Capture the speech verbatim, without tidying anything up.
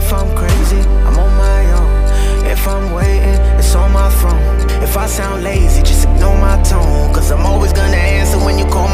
If I'm crazy, I'm on my own. If I'm waiting, it's on my phone. If I sound lazy, just ignore my tone, cause I'm always gonna answer when you call